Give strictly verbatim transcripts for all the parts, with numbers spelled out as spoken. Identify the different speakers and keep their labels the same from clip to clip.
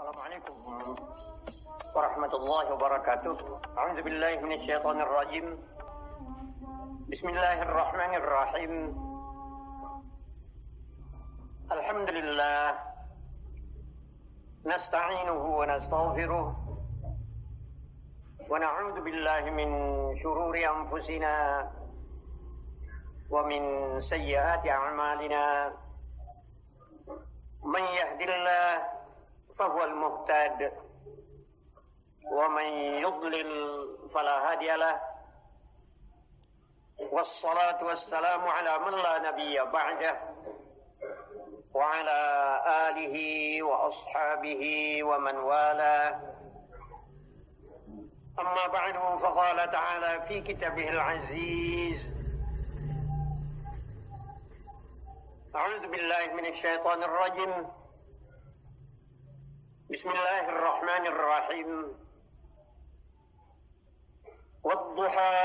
Speaker 1: Assalamualaikum warahmatullahi wabarakatuh. A'udzu billahi minasyaitonir rajim. Bismillahirrahmanirrahim. Alhamdulillah nasta'inuhu wa nastaghfiruh wa na'udzu billahi min shururi anfusina wa min sayyiati a'malina. Man yahdihillahu فهو المهتد ومن يضلل فلا هادي له والصلاة والسلام على من لا نبي بعده وعلى آله وأصحابه ومن والاه أما بعد فقال تعالى في كتابه العزيز أعوذ بالله من الشيطان الرجيم Bismillahirrahmanirrahim. Wadduha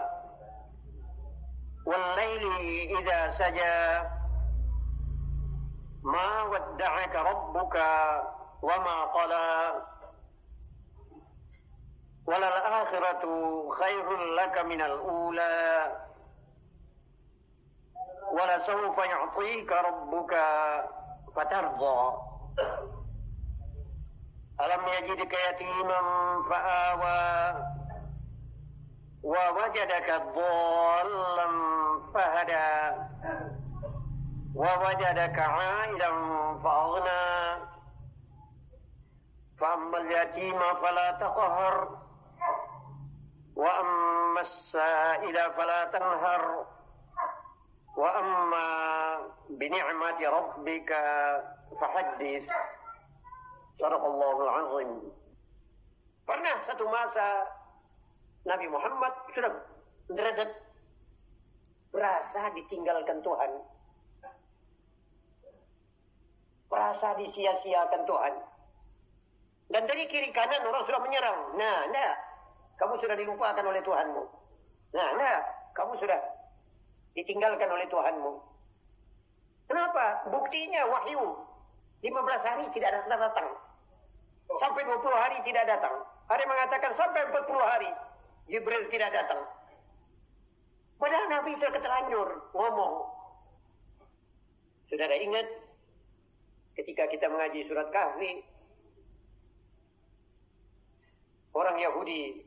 Speaker 1: wal-laili idza saja ma wadda'aka rabbuka wa ma qala walal akhiratu khairul laka minal ula wala sawfa yu'tika rabbuka fatardha. Alam yajidka yatiman fa'awa wa wajadaka dhallan fahada wa wajadaka 'ailan fa'aghna fa'ammal yatima fala taqhar wa ammas sa'ila fala tanhar wa amma bi ni'mati rabbika fahaddits. Sadaqallahul azim. Pernah satu masa Nabi Muhammad sudah derajat merasa ditinggalkan Tuhan, merasa disia-siakan Tuhan, dan dari kiri kanan orang sudah menyerang. Nah, enggak, kamu sudah dilupakan oleh Tuhanmu. Nah, enggak, kamu sudah ditinggalkan oleh Tuhanmu. Kenapa? Buktinya wahyu lima belas hari tidak datang-datang. Sampai dua puluh hari tidak datang. Ada yang mengatakan sampai empat puluh hari Jibril tidak datang. Padahal Nabi sudah keterlanjur ngomong. Saudara ingat ketika kita mengaji surat Kahfi, orang Yahudi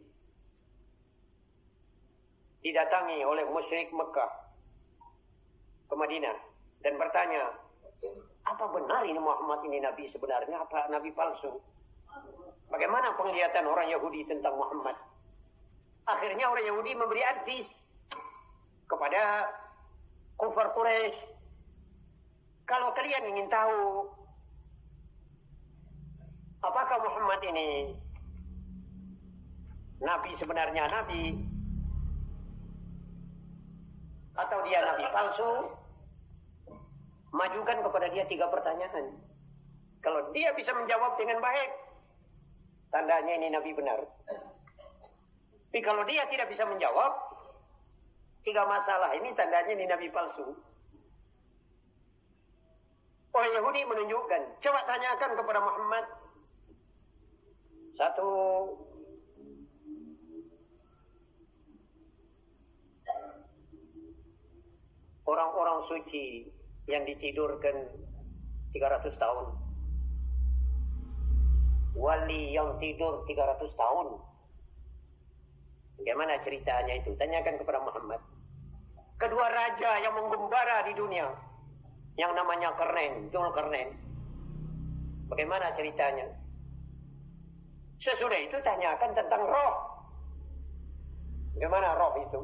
Speaker 1: didatangi oleh musyrik Mekah ke Madinah dan bertanya, apa benar ini Muhammad ini Nabi sebenarnya, apa Nabi palsu? Bagaimana penglihatan orang Yahudi tentang Muhammad? Akhirnya orang Yahudi memberi advis kepada kufar Quraisy. Kalau kalian ingin tahu apakah Muhammad ini Nabi sebenarnya Nabi atau dia Nabi palsu, majukan kepada dia tiga pertanyaan. Kalau dia bisa menjawab dengan baik, tandanya ini Nabi benar. Tapi kalau dia tidak bisa menjawab tiga masalah ini, tandanya ini Nabi palsu. Orang Yahudi menunjukkan, coba tanyakan kepada Muhammad satu, orang-orang suci yang ditidurkan tiga ratus tahun, wali yang tidur tiga ratus tahun, bagaimana ceritanya itu? Tanyakan kepada Muhammad. Kedua raja yang menggembara di dunia, yang namanya Karnen, Dzulkarnain, bagaimana ceritanya? Sesudah itu tanyakan tentang roh, bagaimana roh itu?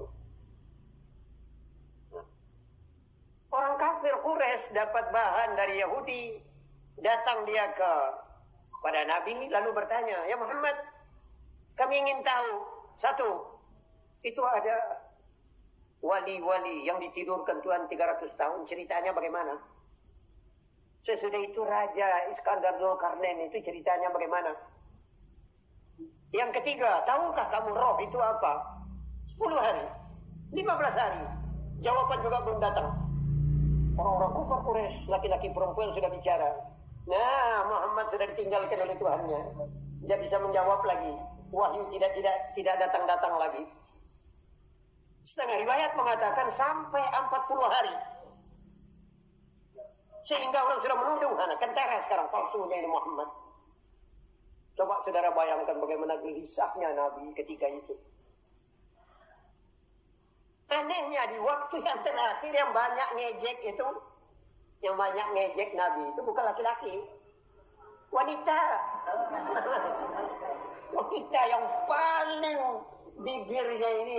Speaker 1: Orang kafir Quraisy dapat bahan dari Yahudi, datang dia ke pada Nabi lalu bertanya, ya Muhammad, kami ingin tahu satu, itu ada wali-wali yang ditidurkan Tuhan tiga ratus tahun, ceritanya bagaimana? Sesudah itu Raja Iskandar Dzulkarnain itu ceritanya bagaimana? Yang ketiga, tahukah kamu roh itu apa? sepuluh hari, lima belas hari, jawaban juga belum datang. Orang-orang kufar Quraisy, laki-laki perempuan sudah bicara. Nah, Muhammad sudah ditinggalkan oleh Tuhannya. Dia bisa menjawab lagi. Wahyu tidak tidak tidak datang-datang lagi. Setengah riwayat mengatakan sampai empat puluh hari. Sehingga orang sudah menuduh anak kentara sekarang palsunya ini Muhammad. Coba saudara bayangkan bagaimana gelisahnya Nabi ketika itu. Anehnya di waktu yang terakhir yang banyak ngejek itu, yang banyak ngejek Nabi itu bukan laki-laki, wanita. Wanita yang paling bibirnya ini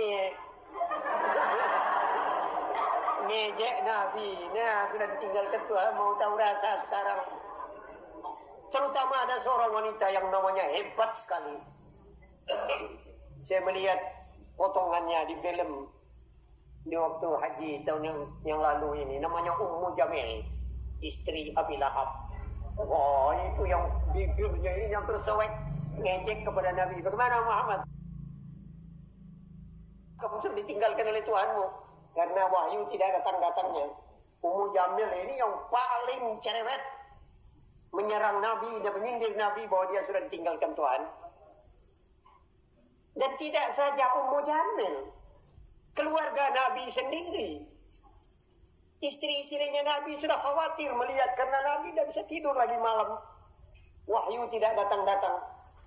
Speaker 1: ngejek Nabi. Nah, sudah ditinggalkan Tuhan, mau tahu rasa sekarang. Terutama ada seorang wanita yang namanya hebat sekali. Saya melihat potongannya di film di waktu haji tahun yang, yang lalu ini. Namanya Ummu Jamil, istri Abi Lahab. Wah, itu yang bibirnya ini yang tersewek ngejek kepada Nabi. Bagaimana Muhammad? Kamu sudah ditinggalkan oleh Tuhanmu karena wahyu tidak datang-datangnya. Ummu Jamil ini yang paling cerewet, menyerang Nabi dan menyindir Nabi bahwa dia sudah ditinggalkan Tuhan. Dan tidak saja Ummu Jamil, keluarga Nabi sendiri, istri-istrinya Nabi sudah khawatir melihat karena Nabi tidak bisa tidur lagi malam. Wahyu tidak datang-datang.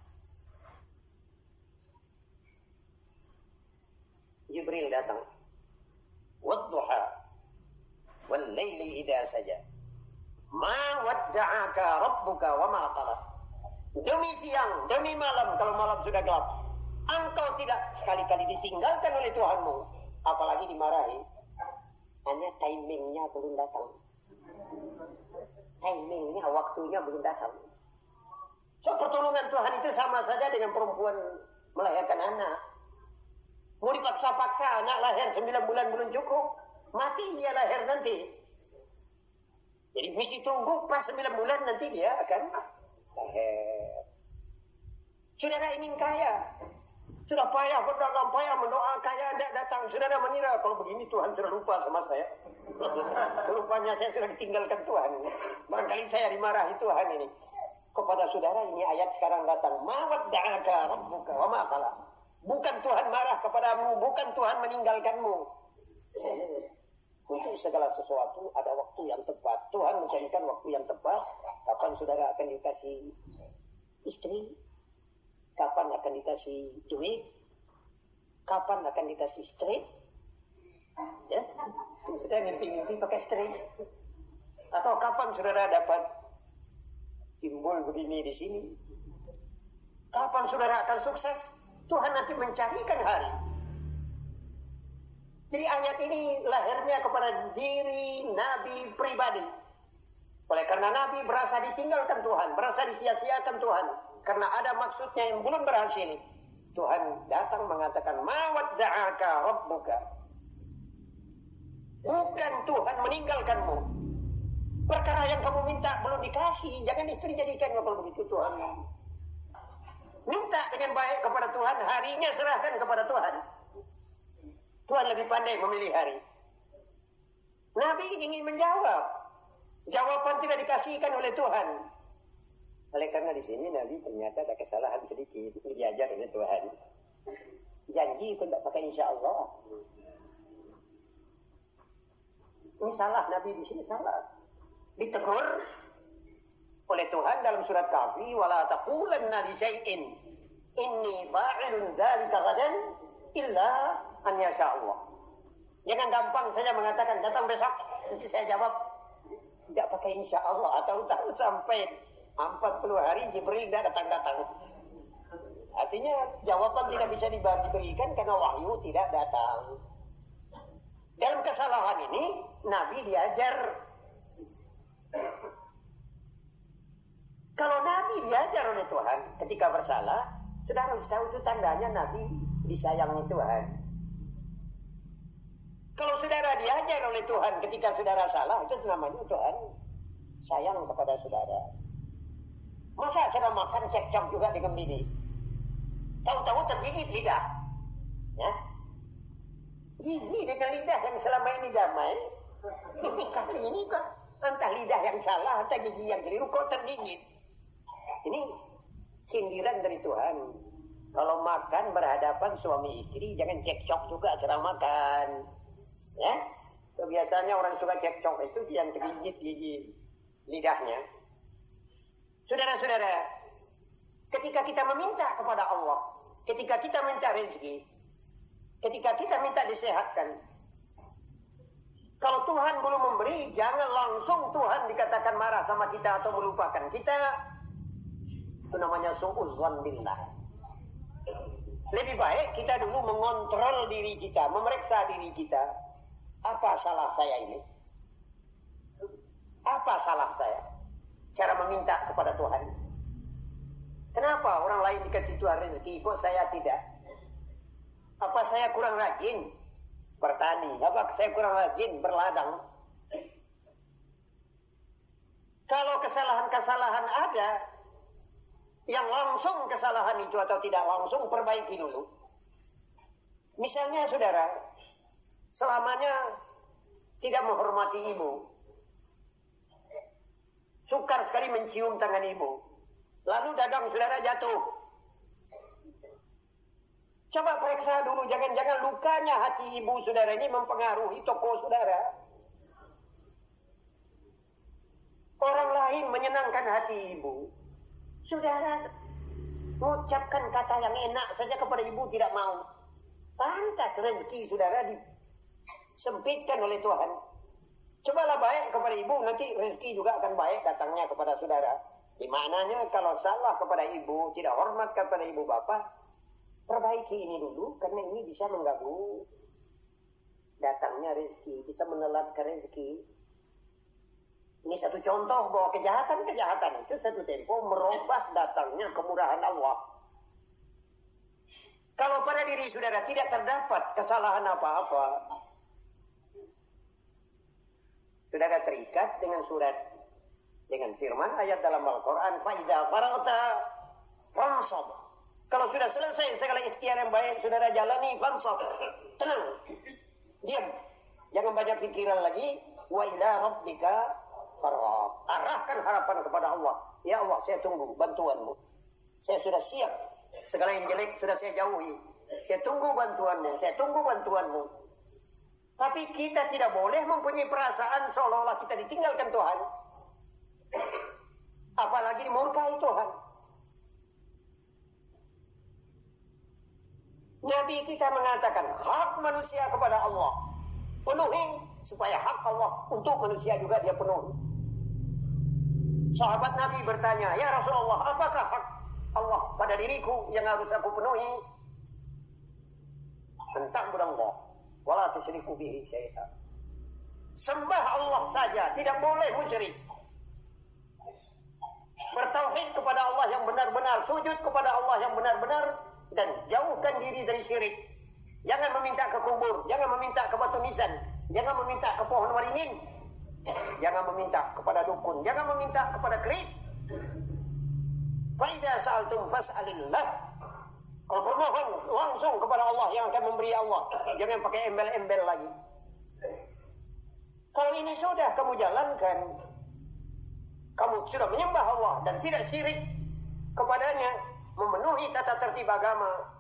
Speaker 1: Jibril datang. Wadduha wal laili idza saja. Ma wadda'aka rabbuka wa ma qala. Demi siang, demi malam, kalau malam sudah gelap, engkau tidak sekali-kali ditinggalkan oleh Tuhanmu, apalagi dimarahi. Hanya timingnya belum datang. Timingnya, waktunya belum datang. So, pertolongan Tuhan itu sama saja dengan perempuan melahirkan anak. Mau dipaksa-paksa anak lahir sembilan bulan belum cukup, mati dia lahir nanti. Jadi mesti tunggu pas sembilan bulan nanti dia akan lahir. Saudara ingin kaya, sudah payah berdagang, payah mendoa, kaya tidak datang. Saudara mengira kalau begini Tuhan sudah lupa sama saya. Rupanya saya sudah ditinggalkan Tuhan. Barangkali saya dimarahi Tuhan ini. Kepada saudara ini ayat sekarang datang. Ma wadda'aka rabbuka wa ma qala. Bukan Tuhan marah kepadamu, bukan Tuhan meninggalkanmu. Untuk segala sesuatu ada waktu yang tepat. Tuhan mencarikan waktu yang tepat. Kapan saudara akan dikasih istri? Kapan akan dikasih duit? Kapan akan dikasih strip? Ya, sudah mimpi-mimpi pakai strip. Atau kapan saudara dapat simbol begini di sini? Kapan saudara akan sukses? Tuhan nanti mencarikan hari. Jadi ayat ini lahirnya kepada diri Nabi pribadi. Oleh karena Nabi berasa ditinggalkan Tuhan, berasa disia-siakan Tuhan, karena ada maksudnya yang belum berhasil. Tuhan datang mengatakan, ma wadda'aka rabbuka. Bukan Tuhan meninggalkanmu. Perkara yang kamu minta belum dikasih, jangan itu dijadikan kalau begitu Tuhan. Minta dengan baik kepada Tuhan, harinya serahkan kepada Tuhan. Tuhan lebih pandai memilih hari. Nabi ingin menjawab. Jawaban tidak dikasihkan oleh Tuhan. Oleh karena di sini Nabi ternyata ada kesalahan sedikit. Diajar oleh Tuhan. Janji pun tak pakai insya Allah. Ini salah Nabi di sini salah. Ditegur oleh Tuhan dalam surat Kahfi, wala taqulanna li syai'in inni fa'ilun dzalika ghadan illa an yasha Allah. Jangan gampang saja mengatakan datang besok, nanti saya jawab tidak pakai insya Allah, atau tahu sampai empat puluh hari Jibril tidak datang-datang. Artinya jawaban tidak bisa diberikan karena wahyu tidak datang. Dalam kesalahan ini Nabi diajar. Kalau Nabi diajar oleh Tuhan ketika bersalah, saudara harus tahu itu tandanya Nabi disayangi Tuhan. Kalau saudara diajar oleh Tuhan ketika saudara salah, itu namanya Tuhan sayang kepada saudara. Masa saudara makan cekcok juga dengan bini? Tahu-tahu tergigit lidah. Ya? Gigi dengan lidah yang selama ini damai. Ini kali ini kok Entah lidah yang salah, entah gigi yang keliru, kok tergigit. Ini sindiran dari Tuhan. Kalau makan berhadapan suami istri, jangan cekcok juga sedang makan. Ya, biasanya orang suka cekcok itu yang tergigit gigi lidahnya. Saudara-saudara, ketika kita meminta kepada Allah, ketika kita minta rezeki, ketika kita minta disehatkan, kalau Tuhan belum memberi, jangan langsung Tuhan dikatakan marah sama kita atau melupakan kita. Itu namanya su'uzzan billah. Lebih baik kita dulu mengontrol diri kita, memeriksa diri kita. Apa salah saya ini? Apa salah saya? Cara meminta kepada Tuhan. Kenapa orang lain dikasih Tuhan rezeki, kok saya tidak? Apa saya kurang rajin bertani? Apa saya kurang rajin berladang? Kalau kesalahan-kesalahan ada, yang langsung kesalahan itu atau tidak langsung, perbaiki dulu. Misalnya saudara, selamanya tidak menghormati ibu, sukar sekali mencium tangan ibu, lalu dagang saudara jatuh. Coba periksa dulu, jangan-jangan lukanya hati ibu saudara ini mempengaruhi toko saudara. Orang lain menyenangkan hati ibu, saudara mengucapkan kata yang enak saja kepada ibu tidak mau. Pantas rezeki saudara disempitkan oleh Tuhan. Cobalah baik kepada ibu, nanti rezeki juga akan baik datangnya kepada saudara. Di mananya kalau salah kepada ibu, tidak hormat kepada ibu bapak, perbaiki ini dulu, karena ini bisa mengganggu datangnya rezeki, bisa menelatkan rezeki. Ini satu contoh bahwa kejahatan-kejahatan itu satu tempo merubah datangnya kemurahan Allah. Kalau pada diri saudara tidak terdapat kesalahan apa-apa, saudara terikat dengan surat, dengan firman ayat dalam Al-Quran, فَإِذَا فَرَغْتَ فَانْصَبْ. Kalau sudah selesai segala ikhtiar yang baik, saudara jalani, fansab, tenang, diam, jangan banyak pikiran lagi. Wa ila rabbika farghab. Arahkan harapan kepada Allah. Ya Allah, saya tunggu bantuanmu. Saya sudah siap, segala yang jelek sudah saya jauhi. Saya tunggu bantuanmu, saya tunggu bantuanmu. Tapi kita tidak boleh mempunyai perasaan seolah-olah kita ditinggalkan Tuhan, apalagi dimurkai Tuhan. Nabi kita mengatakan hak manusia kepada Allah penuhi, supaya hak Allah untuk manusia juga dia penuhi. Sahabat Nabi bertanya, ya Rasulullah, apakah hak Allah pada diriku yang harus aku penuhi? Tentang Allah, wala tusyriku bihi syai'an. Sembah Allah saja, tidak boleh musyrik. Bertauhid kepada Allah yang benar-benar, sujud kepada Allah yang benar-benar, dan jauhkan diri dari syirik. Jangan meminta ke kubur, jangan meminta ke batu nisan, jangan meminta ke pohon waringin, jangan meminta kepada dukun, jangan meminta kepada keris. Fa idza sa'altum fas'alillah. Kalau bermohon langsung kepada Allah yang akan memberi Allah, jangan pakai embel-embel lagi. Kalau ini sudah kamu jalankan, kamu sudah menyembah Allah dan tidak syirik kepadanya, memenuhi tata tertib agama.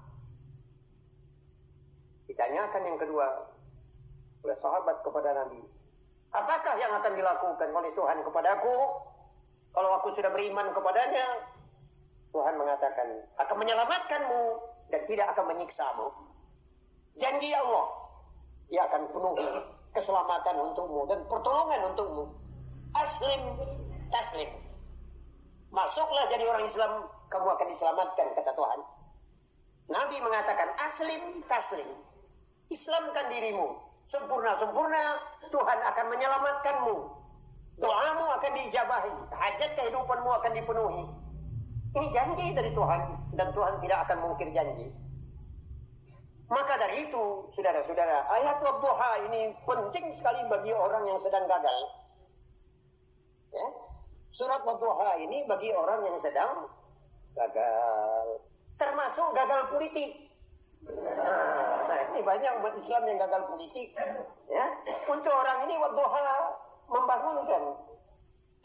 Speaker 1: Ditanyakan yang kedua oleh sahabat kepada Nabi, apakah yang akan dilakukan oleh Tuhan kepadaku kalau aku sudah beriman kepadanya? Tuhan mengatakan akan menyelamatkanmu dan tidak akan menyiksamu. Janji Allah, Dia akan penuhi keselamatan untukmu dan pertolongan untukmu. Aslim taslim. Masuklah jadi orang Islam, kamu akan diselamatkan, kata Tuhan. Nabi mengatakan aslim taslim. Islamkan dirimu sempurna-sempurna, Tuhan akan menyelamatkanmu. Doamu akan diijabahi, hajat kehidupanmu akan dipenuhi. Ini janji dari Tuhan, dan Tuhan tidak akan mungkir janji. Maka dari itu, saudara-saudara, ayat Wadduha ini penting sekali bagi orang yang sedang gagal. Ya? Surat Wadduha ini bagi orang yang sedang gagal, termasuk gagal politik. Nah, ini banyak umat Islam yang gagal politik. Ya, untuk orang ini Wadduha membangunkan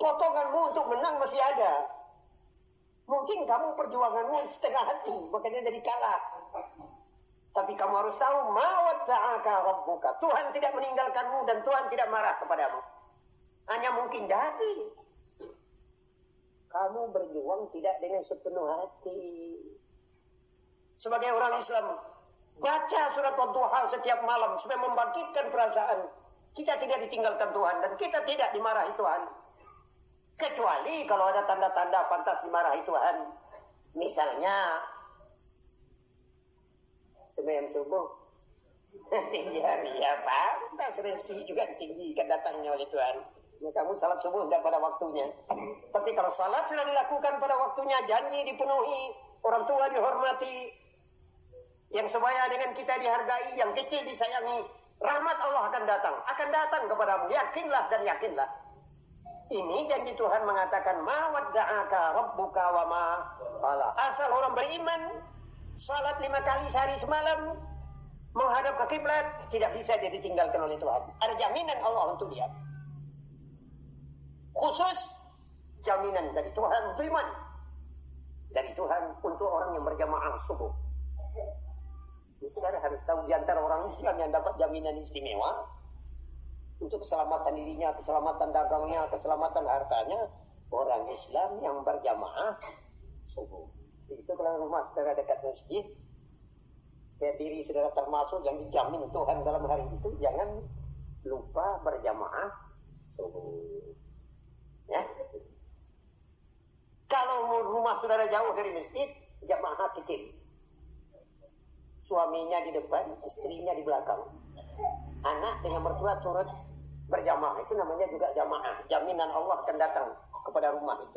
Speaker 1: Potonganmu untuk menang masih ada. Mungkin kamu perjuanganmu setengah hati, makanya jadi kalah. Tapi kamu harus tahu, ma wadda'aka rabbuka. Tuhan tidak meninggalkanmu dan Tuhan tidak marah kepadamu. Hanya mungkin jadi kamu berjuang tidak dengan sepenuh hati. Sebagai orang Islam, baca surat Wadduha setiap malam supaya membangkitkan perasaan kita tidak ditinggalkan Tuhan dan kita tidak dimarahi Tuhan. Kecuali kalau ada tanda-tanda pantas dimarahi Tuhan. Misalnya sembahyang subuh tinggi hari, ya pantas rezeki juga ditinggikan datangnya oleh Tuhan. Ya, kamu salat subuh tidak pada waktunya. Tapi kalau salat sudah dilakukan pada waktunya, janji dipenuhi, orang tua dihormati, yang sebaya dengan kita dihargai, yang kecil disayangi, rahmat Allah akan datang, akan datang kepadamu. Yakinlah dan yakinlah. Ini janji Tuhan mengatakan, ma wadda'aka rabbuka wa ma qala. Asal orang beriman, salat lima kali sehari semalam, menghadap ke kiblat, tidak bisa dia ditinggalkan oleh Tuhan. Ada jaminan Allah untuk dia. Khusus jaminan dari Tuhan untuk iman. Dari Tuhan untuk orang yang berjamaah subuh. Ini saudara harus tahu, di antara orang Islam yang dapat jaminan istimewa untuk keselamatan dirinya, keselamatan dagangnya, keselamatan hartanya, orang Islam yang berjamaah subuh. Itu kalau rumah saudara dekat masjid, supaya diri saudara termasuk yang dijamin Tuhan dalam hari itu, jangan lupa berjamaah subuh. Ya. Kalau rumah saudara jauh dari masjid, jamaah kecil. Suaminya di depan, istrinya di belakang. Anak dengan mertua turut berjamaah. Itu namanya juga jamaah. Jaminan Allah akan datang kepada rumah itu.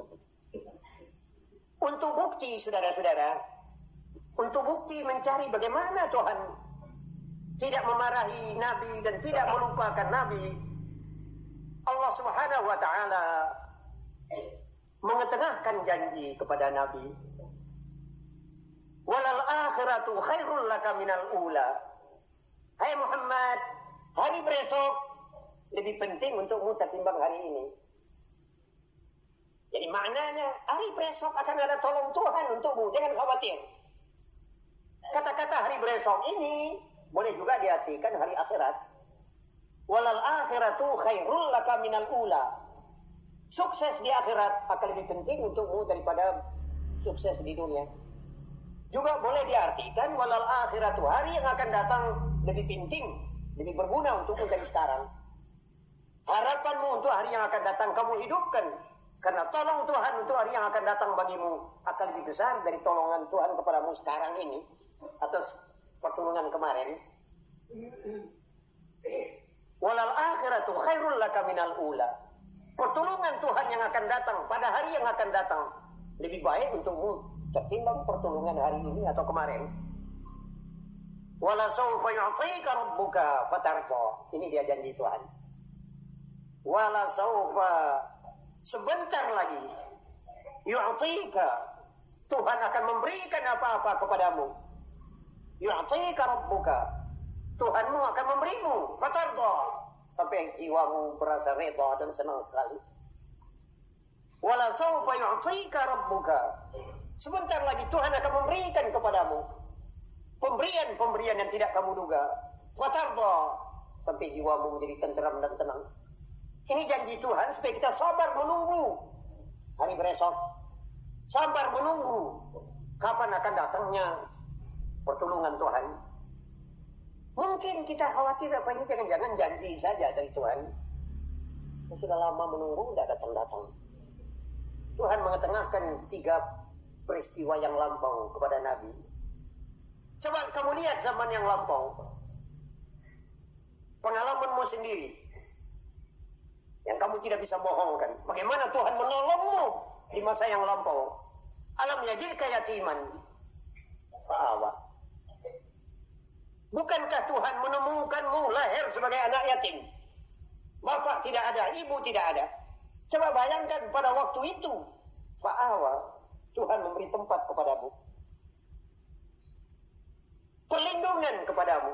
Speaker 1: Untuk bukti, saudara-saudara, untuk bukti mencari bagaimana Tuhan tidak memarahi Nabi dan tidak melupakan Nabi, Allah Subhanahu wa ta'ala mengetengahkan janji kepada Nabi. Walal akhiratu khairul laka minal ula. Hai Muhammad, hari besok lebih penting untukmu ketimbang hari ini. Jadi maknanya, hari besok akan ada tolong Tuhan untukmu, jangan khawatir. Kata-kata hari besok ini boleh juga diartikan hari akhirat. Walal akhiratu khairul laka minal ula. Sukses di akhirat akan lebih penting untukmu daripada sukses di dunia. Juga boleh diartikan walal akhiratu, hari yang akan datang lebih penting, lebih berguna untukmu dari sekarang. Harapanmu untuk hari yang akan datang kamu hidupkan, karena tolong Tuhan untuk hari yang akan datang bagimu akan lebih besar dari tolongan Tuhan kepadamu sekarang ini atau pertolongan kemarin. Walal akhiratu khairul laka minal ula. Pertolongan Tuhan yang akan datang pada hari yang akan datang lebih baik untukmu ketimbang pertolongan hari ini atau kemarin. Wala sawfa yu'tika rabbuka fatarqa. Ini dia janji Tuhan. Wala sawfa, sebentar lagi, yu'tika, Tuhan akan memberikan apa-apa kepadamu. Yu'tika rabbuka, Tuhanmu akan memberimu, fatarqa, sampai jiwamu berasa reda dan senang sekali. Wala sawfa yu'tika rabbuka, sebentar lagi Tuhan akan memberikan kepadamu pemberian-pemberian yang tidak kamu duga. Fatarqa, sampai jiwamu menjadi tenteram dan tenang. Ini janji Tuhan supaya kita sabar menunggu hari besok. Sabar menunggu kapan akan datangnya pertolongan Tuhan. Mungkin kita khawatir apa ini jangan-jangan janji saja dari Tuhan. Sudah lama menunggu, tidak datang-datang. Tuhan mengetengahkan tiga peristiwa yang lampau kepada Nabi. Coba kamu lihat zaman yang lampau. Pengalamanmu sendiri. Yang kamu tidak bisa bohongkan. Bagaimana Tuhan menolongmu di masa yang lampau. Alam yajidka yatiman fa'awa. Bukankah Tuhan menemukanmu lahir sebagai anak yatim? Bapak tidak ada, ibu tidak ada. Coba bayangkan pada waktu itu. Fa'awa. Tuhan memberi tempat kepadamu. Perlindungan kepadamu.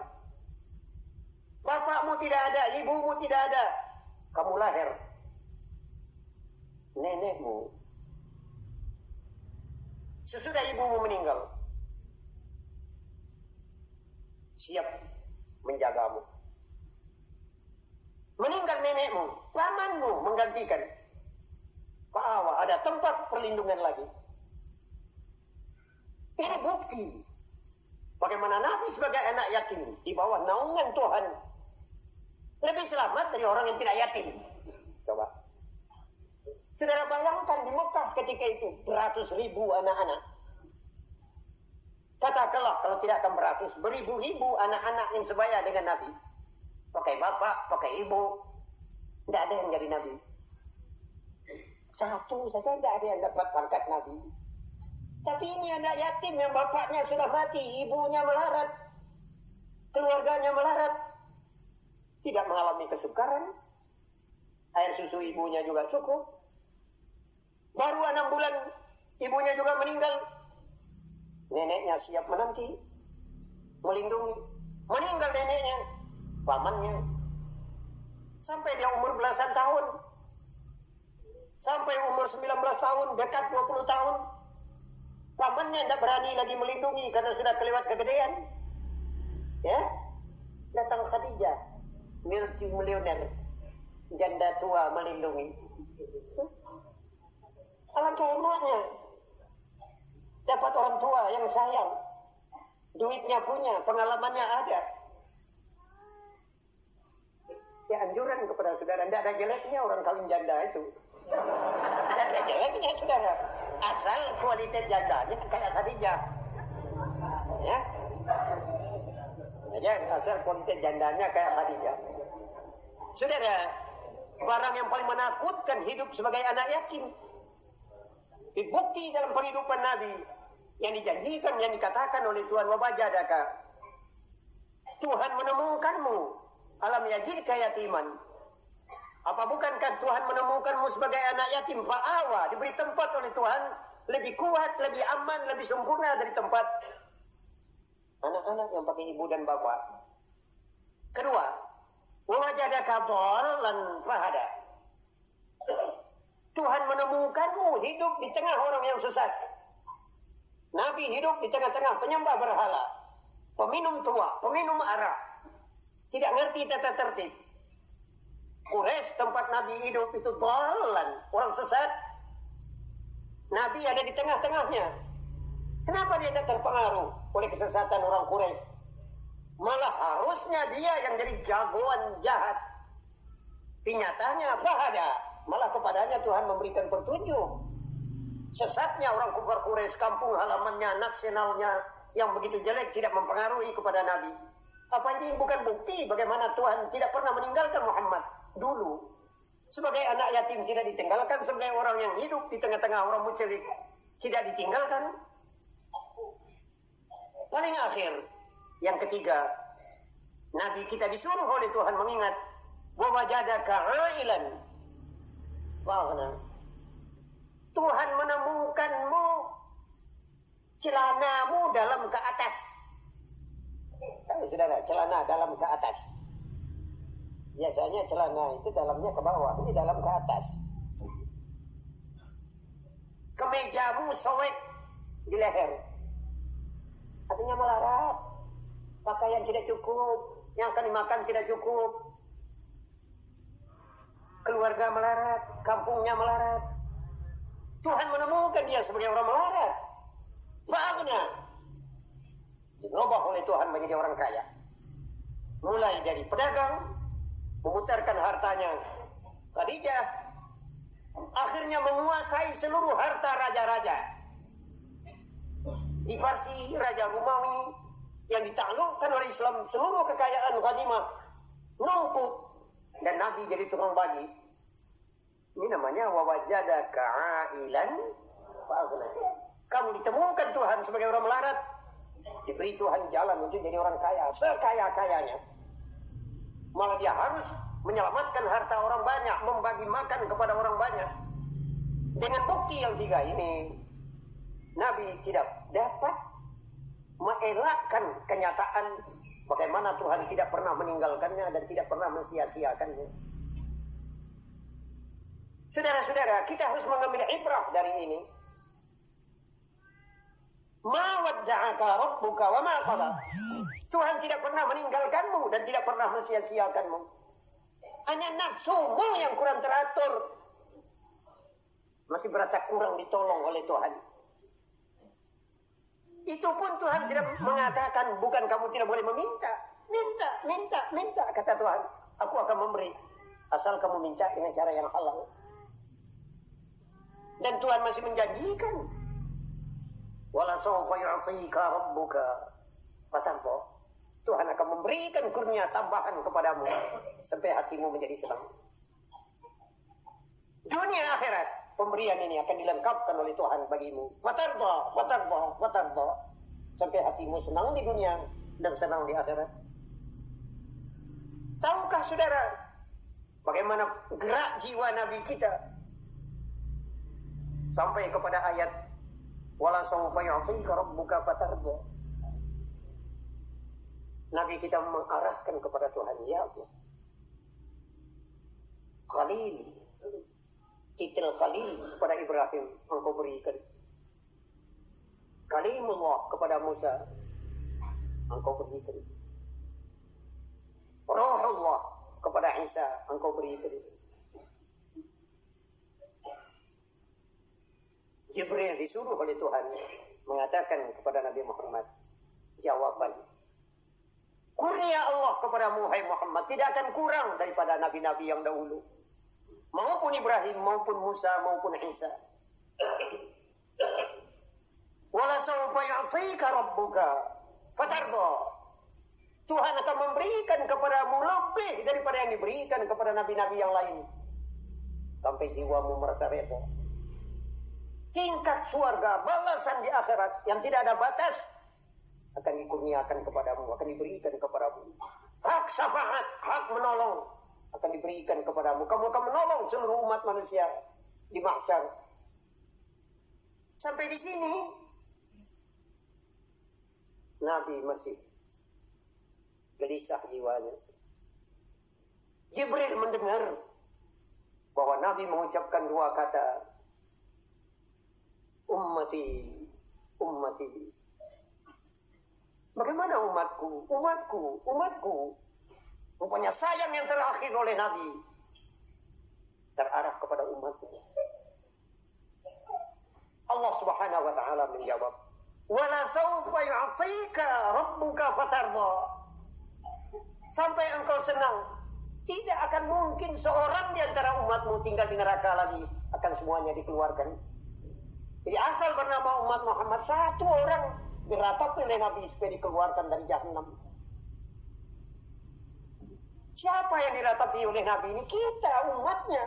Speaker 1: Bapakmu tidak ada, ibumu tidak ada. Kamu lahir. nenekmu sesudah ibumu meninggal siap menjagamu. Meninggal nenekmu, pamanmu menggantikan. Fa'awa, ada tempat perlindungan lagi. Ini bukti bagaimana Nabi sebagai anak yatim di bawah naungan Tuhan lebih selamat dari orang yang tidak yatim. Coba. Saudara bayangkan di Mekah ketika itu beratus ribu anak-anak. Katakanlah kalau tidak akan beratus, beribu-ribu anak-anak yang sebaya dengan Nabi. Pakai bapak, pakai ibu. Tidak ada yang jadi Nabi. Satu saja tidak ada yang dapat pangkat Nabi. Tapi ini anak yatim yang bapaknya sudah mati, ibunya melarat, keluarganya melarat, tidak mengalami kesukaran, air susu ibunya juga cukup. Baru enam bulan ibunya juga meninggal, neneknya siap menanti, melindungi. Meninggal neneknya, pamannya, sampai dia umur belasan tahun, sampai umur sembilan belas tahun, dekat dua puluh tahun. Pamannya tidak berani lagi melindungi karena sudah kelewat kegedean. Ya, datang Khadijah, multi milioner, janda tua melindungi. Alangkah enaknya dapat orang tua yang sayang, duitnya punya, pengalamannya ada. Ya anjuran kepada saudara, tidak ada jeleknya orang kawin janda itu. Tidak ada jeleknya saudara, asal kualitas jandanya kayak Khadijah. Ya, ya asal kualitas jandanya kayak Khadijah. Saudara, barang yang paling menakutkan hidup sebagai anak yatim. Dibukti dalam penghidupan Nabi yang dijanjikan, yang dikatakan oleh Tuhan, wabajadaka, Tuhan menemukanmu, alam yajidka yatiman. Apa bukankah Tuhan menemukanmu sebagai anak yatim? Fa'awa, diberi tempat oleh Tuhan lebih kuat, lebih aman, lebih sempurna dari tempat anak-anak yang pakai ibu dan bapak. Kedua, wajadaka dhalan fahada. Tuhan menemukanmu hidup di tengah orang yang sesat. Nabi hidup di tengah-tengah penyembah berhala, peminum tua, peminum arak, tidak ngerti tata tertib. Quraisy tempat Nabi hidup itu dhalan, orang sesat. Nabi ada di tengah-tengahnya. Kenapa dia tidak terpengaruh oleh kesesatan orang Quraisy? Malah harusnya dia yang jadi jagoan jahat. Nyatanya fahada, malah kepadanya Tuhan memberikan petunjuk. Sesatnya orang kufar Quraisy, kampung halamannya, nasionalnya yang begitu jelek tidak mempengaruhi kepada Nabi. Apa ini bukan bukti bagaimana Tuhan tidak pernah meninggalkan Muhammad dulu? Sebagai anak yatim tidak ditinggalkan, sebagai orang yang hidup di tengah-tengah orang musyrik tidak ditinggalkan. Paling akhir, yang ketiga, Nabi kita disuruh oleh Tuhan mengingat, wa wajadaka 'ailan faghna. Tuhan menemukanmu celanamu dalam ke atas. Tahu saudara, celana dalam ke atas. Biasanya celana itu dalamnya ke bawah, ini dalam ke atas. Kemejamu sobek di leher. Artinya melarat. Pakaian tidak cukup, yang akan dimakan tidak cukup. Keluarga melarat, kampungnya melarat. Tuhan menemukan dia sebagai orang melarat. Fa'agna. Dirubah oleh Tuhan menjadi orang kaya. Mulai dari pedagang, memutarkan hartanya Khadijah, akhirnya menguasai seluruh harta raja-raja. Di Farsi, Raja Romawi yang ditaklukkan oleh Islam, seluruh kekayaan ghanimah numpuk dan Nabi jadi tukang bagi. Ini namanya wawajadaka 'ailan fa'aghna. Kamu ditemukan Tuhan sebagai orang melarat, diberi Tuhan jalan untuk jadi orang kaya, sekaya-kayanya. Malah dia harus menyelamatkan harta orang banyak, membagi makan kepada orang banyak. Dengan bukti yang tiga ini, Nabi tidak dapat mengelakkan kenyataan bagaimana Tuhan tidak pernah meninggalkannya dan tidak pernah mensia-siakannya. Saudara-saudara, kita harus mengambil ibrah dari ini. Ma wadda'aka rabbuka wa ma qala. Tuhan tidak pernah meninggalkanmu dan tidak pernah mensia-siakanmu. Hanya nafsumu yang kurang teratur. Masih berasa kurang ditolong oleh Tuhan. Itu pun Tuhan tidak mengatakan, bukan kamu tidak boleh meminta. Minta, minta, minta, kata Tuhan. Aku akan memberi. Asal kamu minta dengan cara yang halal. Dan Tuhan masih menjanjikan. Wala sawfa yu'tika rabbuka fatarda. Tuhan akan memberikan kurnia tambahan kepadamu sampai hatimu menjadi senang. Dunia akhirat, pemberian ini akan dilengkapkan oleh Tuhan bagimu. Fatarda, fatarda, fatarda. Sampai hatimu senang di dunia dan senang di akhirat. Tahukah saudara bagaimana gerak jiwa Nabi kita sampai kepada ayat wala sawfa yu'tika rabbuka fatarda. Nabi kita mengarahkan kepada Tuhan, ya Allah. Khalil, titel Khalil kepada Ibrahim engkau berikan. Kalimullah kepada Musa engkau berikan. Ruhullah kepada Isa engkau berikan. Jibril disuruh oleh Tuhan mengatakan kepada Nabi Muhammad jawaban. Kurnia Allah kepada Muhammad tidak akan kurang daripada nabi-nabi yang dahulu. Maupun Ibrahim, maupun Musa, maupun Isa. Wala sawfa yu'tika rabbuka fatarda. Tuhan akan memberikan kepadamu lebih daripada yang diberikan kepada nabi-nabi yang lain. Sampai jiwamu merasa reda. Tingkat surga, balasan di akhirat yang tidak ada batas akan dikurniakan kepadamu, akan diberikan kepadamu. Hak syafaat, hak menolong akan diberikan kepadamu. Kamu akan menolong seluruh umat manusia di mahsyar. Sampai di sini Nabi masih gelisah jiwanya. Jibril mendengar bahwa Nabi mengucapkan dua kata, ummati, ummati. Bagaimana umatku, umatku, umatku? Rupanya sayang yang terakhir oleh Nabi terarah kepada umatnya. Allah Subhanahu wa taala menjawab, "Wala sawfa yu'tika rabbuka fatarda." Sampai engkau senang, tidak akan mungkin seorang di antara umatmu tinggal di neraka lagi, akan semuanya dikeluarkan. Jadi asal bernama umat Muhammad, satu orang diratapi oleh Nabi supaya dikeluarkan dari Jahannam. Siapa yang diratapi oleh Nabi ini? Kita, umatnya.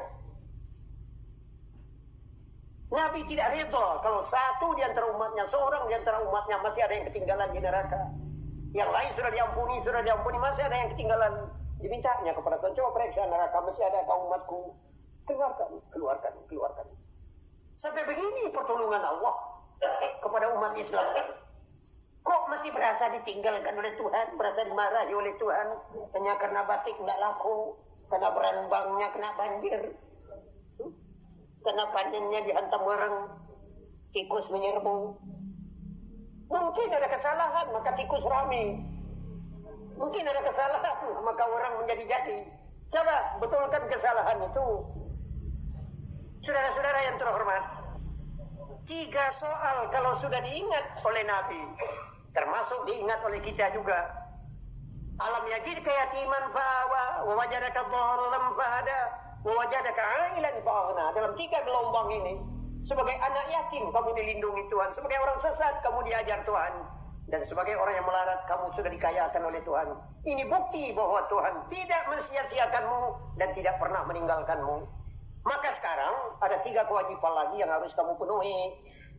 Speaker 1: Nabi tidak reda kalau satu di antara umatnya, seorang di antara umatnya masih ada yang ketinggalan di neraka. Yang lain sudah diampuni, sudah diampuni, masih ada yang ketinggalan. Dimintanya kepada Tuhan, coba periksa neraka, masih ada kaum umatku. Keluarkan, keluarkan, keluarkan. Sampai begini pertolongan Allah kepada umat Islam. Kok masih berasa ditinggalkan oleh Tuhan, berasa dimarahi oleh Tuhan hanya karena batik tidak laku, karena berambangnya kena banjir, karena panennya dihantam orang, tikus menyerbu. Mungkin ada kesalahan, maka tikus rame. Mungkin ada kesalahan, maka orang menjadi-jadi. Coba betulkan kesalahan itu. Saudara-saudara yang terhormat, tiga soal kalau sudah diingat oleh Nabi, termasuk diingat oleh kita juga. Alam yajidka yatiman fa'awa, wa wajadaka dhallan fahada, wa wajadaka 'ailan fa'aghna. Dalam tiga gelombang ini, sebagai anak yatim kamu dilindungi Tuhan, sebagai orang sesat kamu diajar Tuhan, dan sebagai orang yang melarat kamu sudah dikayakan oleh Tuhan. Ini bukti bahwa Tuhan tidak mensia-siakanmu dan tidak pernah meninggalkanmu. Maka sekarang ada tiga kewajiban lagi yang harus kamu penuhi.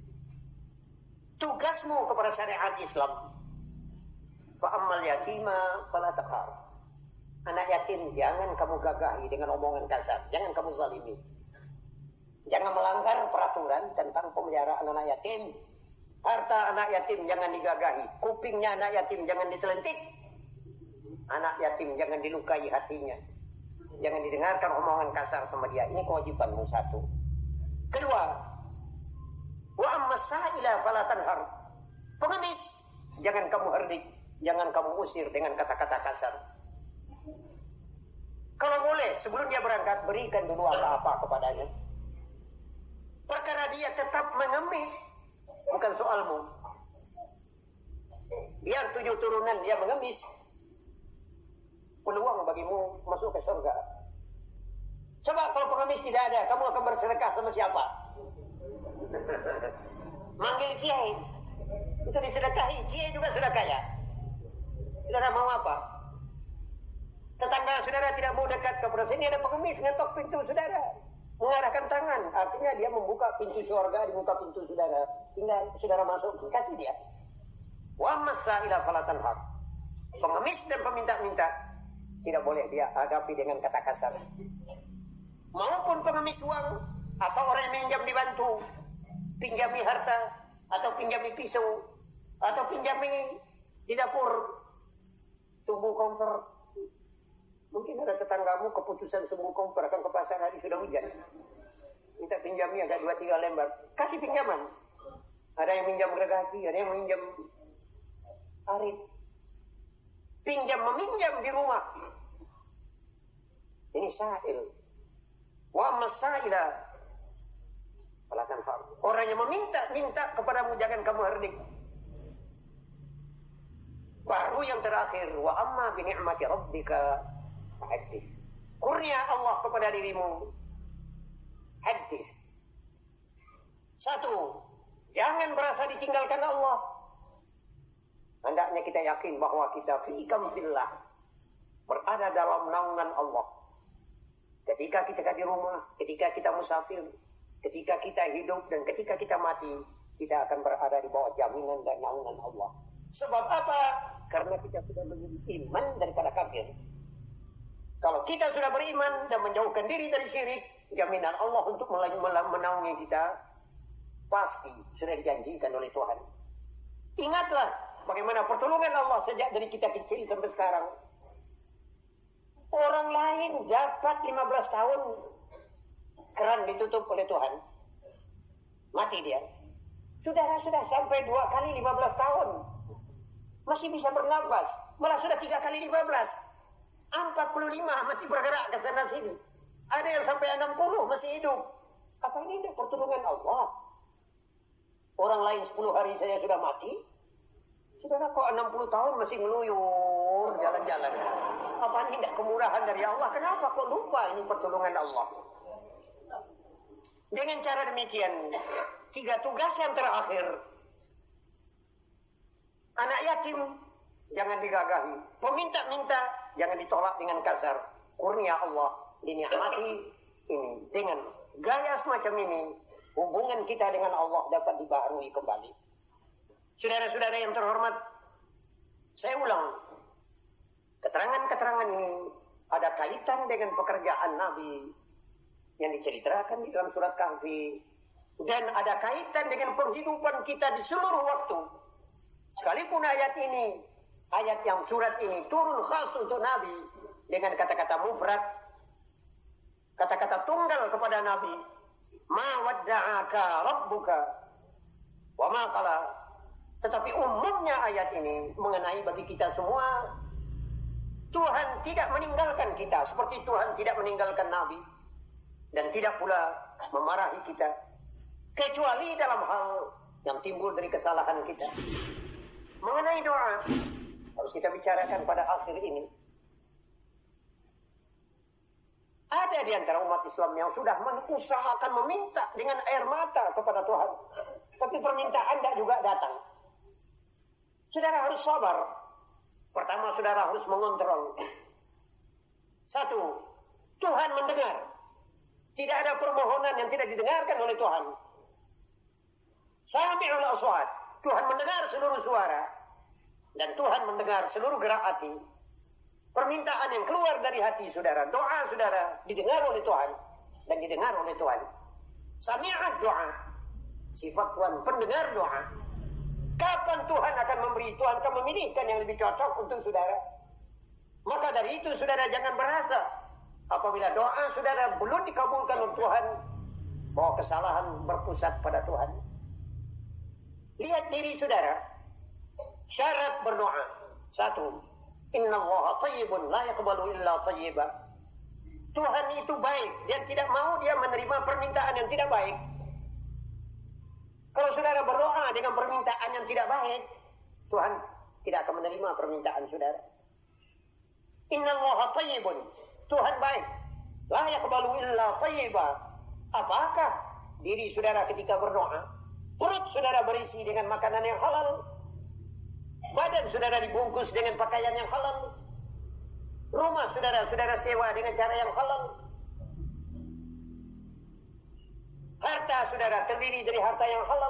Speaker 1: Tugasmu kepada syariat Islam. Fa'ammal yatima fala taqhar. Anak yatim jangan kamu gagahi dengan omongan kasar, jangan kamu zalimi. Jangan melanggar peraturan tentang pemeliharaan anak yatim. Harta anak yatim jangan digagahi, kupingnya anak yatim jangan diselentik. Anak yatim jangan dilukai hatinya. Jangan didengarkan omongan kasar sama dia. Ini kewajibanmu satu. Kedua, wa amma sa'ila fala tanhar. Pengemis, jangan kamu herdik, jangan kamu usir dengan kata-kata kasar. Kalau boleh, sebelum dia berangkat, berikan dulu apa-apa kepadanya. Perkara dia tetap mengemis, bukan soalmu. Biar tujuh turunan dia mengemis, peluang bagimu masuk ke surga. Coba kalau pengemis tidak ada, kamu akan bersedekah sama siapa? Manggil kiai, itu disedekahi. Kiai juga sudah kaya. Saudara mau apa? Tetangga saudara tidak mau dekat kepada sini, ada pengemis ngetok pintu saudara, mengarahkan tangan, artinya dia membuka pintu surga, dibuka pintu saudara, tinggal saudara masuk, kasih dia. Wa masaila falatan hak. Pengemis dan peminta-minta tidak boleh dia hadapi dengan kata kasar. Maupun pengemis uang atau orang yang minjam dibantu, pinjami harta atau pinjami pisau atau pinjami di dapur sumbu kompor. Mungkin ada tetanggamu keputusan sumbu kompor akan ke pasar hari sudah hujan, minta pinjami agak dua tiga lembar, kasih pinjaman. Ada yang minjam gergaji, ada yang minjam arit, pinjam meminjam di rumah. Ini sa'il. Wa masaila falakan fa'al. Orang yang meminta minta kepadamu, jangan kamu herdik. Baru yang terakhir, wa amma bi ni'mati rabbika fahadits. Kurnia Allah kepada dirimu, hadis. Satu, jangan merasa ditinggalkan Allah. Hendaknya kita yakin bahwa kita fiikam fillah, berada dalam naungan Allah. Ketika kita di rumah, ketika kita musafir, ketika kita hidup dan ketika kita mati, kita akan berada di bawah jaminan dan naungan Allah. Sebab apa? Karena kita sudah menjadi iman daripada kafir. Kalau kita sudah beriman dan menjauhkan diri dari syirik, jaminan Allah untuk menaungi kita pasti sudah dijanjikan oleh Tuhan. Ingatlah bagaimana pertolongan Allah sejak dari kita kecil sampai sekarang. Orang lain dapat lima belas tahun keran ditutup oleh Tuhan, mati dia. Saudara sudah sampai dua kali lima belas tahun masih bisa bernafas, malah sudah tiga kali lima belas, empat puluh lima masih bergerak ke sana sini. Ada yang sampai enam puluh masih hidup. Apa ini tidak pertolongan Allah? Orang lain sepuluh hari saya sudah mati, saudara kok enam puluh tahun masih ngeluyur jalan-jalan. Apa ini tidak kemurahan dari Allah? Kenapa kok lupa ini pertolongan Allah? Dengan cara demikian, tiga tugas yang terakhir. Anak yatim jangan digagahi, peminta-minta jangan ditolak dengan kasar. Kurnia Allah dinikmati ini dengan gaya semacam ini, hubungan kita dengan Allah dapat dibaharui kembali. Saudara-saudara yang terhormat, saya ulang, keterangan-keterangan ini ada kaitan dengan pekerjaan Nabi yang diceritakan di dalam surat Kahfi, dan ada kaitan dengan penghidupan kita di seluruh waktu. Sekalipun ayat ini, ayat yang surat ini turun khas untuk Nabi dengan kata-kata mufrad, kata-kata tunggal kepada Nabi, ma wadda'aka rabbuka wa ma qala. Tetapi umumnya ayat ini mengenai bagi kita semua. Tuhan tidak meninggalkan kita seperti Tuhan tidak meninggalkan Nabi, dan tidak pula memarahi kita kecuali dalam hal yang timbul dari kesalahan kita. Mengenai doa harus kita bicarakan pada akhir ini. Ada di antara umat Islam yang sudah mengusahakan meminta dengan air mata kepada Tuhan, tapi permintaan tidak juga datang. Saudara harus sabar. Pertama, saudara harus mengontrol. Satu, Tuhan mendengar. Tidak ada permohonan yang tidak didengarkan oleh Tuhan. Sami'ul aswat. Tuhan mendengar seluruh suara. Dan Tuhan mendengar seluruh gerak hati. Permintaan yang keluar dari hati saudara, doa saudara didengar oleh Tuhan dan didengar oleh Tuhan. Sami'ad doa. Sifat Tuhan pendengar doa. Kapan Tuhan akan memberi? Tuhan akan memilihkan yang lebih cocok untuk saudara. Maka dari itu saudara jangan berasa Apabila doa saudara belum dikabulkan oleh Tuhan, bahwa kesalahan berpusat pada Tuhan. Lihat diri saudara. Syarat berdoa. Satu. Inna allaha tayyibun la yaqbalu illa tayyiba. Tuhan itu baik. Dia tidak mau dia menerima permintaan yang tidak baik. Kalau saudara berdoa dengan permintaan yang tidak baik, Tuhan tidak akan menerima permintaan saudara. Inna allaha tayyibun. Tuhan baik. La yaqbalu illa tayyiba. Apakah diri saudara ketika berdoa, perut saudara berisi dengan makanan yang halal, badan saudara dibungkus dengan pakaian yang halal, rumah saudara saudara sewa dengan cara yang halal, harta saudara terdiri dari harta yang halal.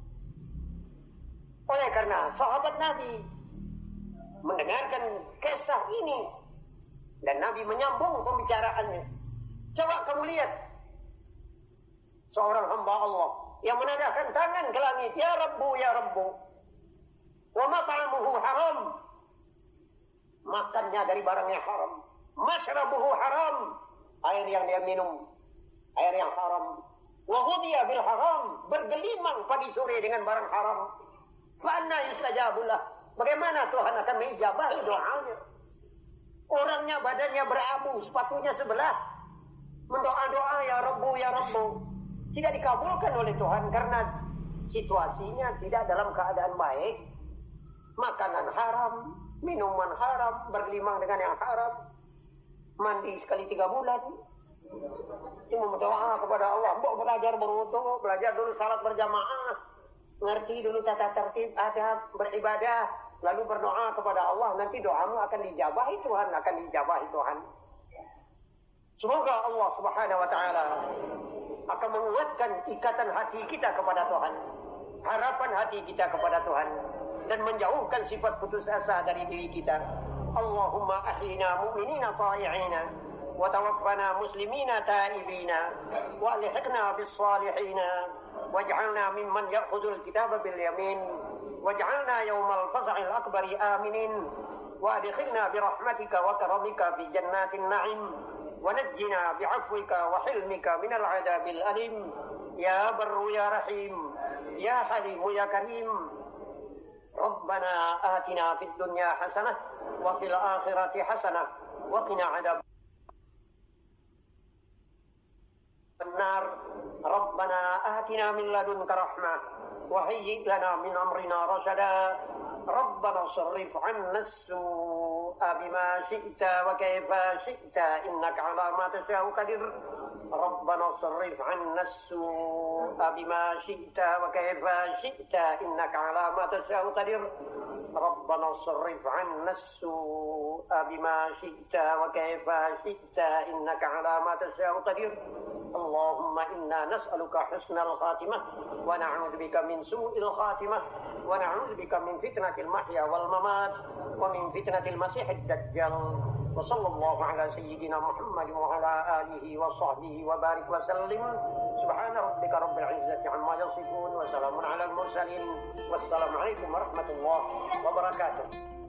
Speaker 1: Oleh karena sahabat Nabi mendengarkan kisah ini dan Nabi menyambung pembicaraannya. Coba kamu lihat seorang hamba Allah yang menadahkan tangan ke langit, ya Rabbu, ya Rabbu, wa mat'amuhu haram, makannya dari barang yang haram, masyrabuhu haram, air yang dia minum air yang haram, wa ghudhiya bil haram, bergelimang pagi sore dengan barang haram, fa anna yustajabu lah, bagaimana Tuhan akan mengijabahi doanya? Orangnya badannya berabu, sepatunya sebelah, mendoa-doa ya Rabbu, ya Rabbu, tidak dikabulkan oleh Tuhan karena situasinya tidak dalam keadaan baik. Makanan haram, minuman haram, bergelimang dengan yang haram, mandi sekali tiga bulan. Cuma berdoa kepada Allah, mbok belajar berwudu, belajar dulu salat berjamaah, ngerti dulu tata tertib adab beribadah, lalu berdoa kepada Allah, nanti doamu akan dijabahi Tuhan, akan dijabahi Tuhan. Semoga Allah Subhanahu wa taala akan menguatkan ikatan hati kita kepada Tuhan, harapan hati kita kepada Tuhan, dan menjauhkan sifat putus asa dari diri kita. Allahumma ahyina mu'minina ta'i'ina wa tawaffana muslimina ta'ibina wa alhiqna bis salihina waj'alna mimman ya'khudul kitaba bil yamin waj'alna yawmal faz'il akbari aminin wa adkhilna bi rahmatika wa karamika fi jannatin na'im ونجنا بعفوك وحلمك من العذاب الأليم يا بر يا رحيم يا حليم يا كريم ربنا آتنا في الدنيا حسنة وفي الآخرة حسنة وقنا عذاب النار ربنا آتنا من لدنك رحمة وهيئ لنا من أمرنا رشدا ربنا صرف عنا السوء بما شئت وكيف شئت إنك على ما تشاء قدير ربنا صرف عنا السوء بما شئت وكيف شئت إنك على ما تشاء قدير ربنا صرف عنا السوء بما شئت وكيف شئت إنك على ما تشاء قدير اللهم إنا نسألك حسن الخاتمة ونعوذ بك من سوء الخاتمة ونعوذ بك من فتنة المحيا والممات ومن فتنة المسيح الدجال وصلى الله على سيدنا محمد وعلى آله وصحبه وبارك وسلم سبحان ربك رب العزة عما يصفون وسلام على المرسلين والسلام عليكم ورحمة الله وبركاته.